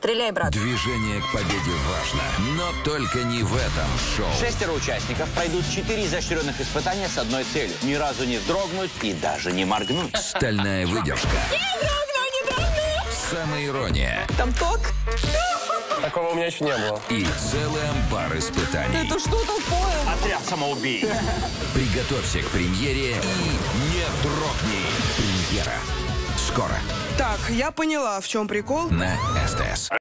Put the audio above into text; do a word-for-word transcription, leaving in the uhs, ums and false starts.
Стреляй, брат. Движение к победе важно, но только не в этом шоу. Шестеро участников пройдут четыре изощренных испытания с одной целью. Ни разу не вздрогнуть и даже не моргнуть. Стальная выдержка. Не дрогну, не дрогну! Самоирония. Там ток. Такого у меня еще не было. И целый амбар испытаний. Это что такое? Отряд самоубийц. Приготовься к премьере и не дрогни. Премьера. Скоро Так, я поняла, в чем прикол. на СТС.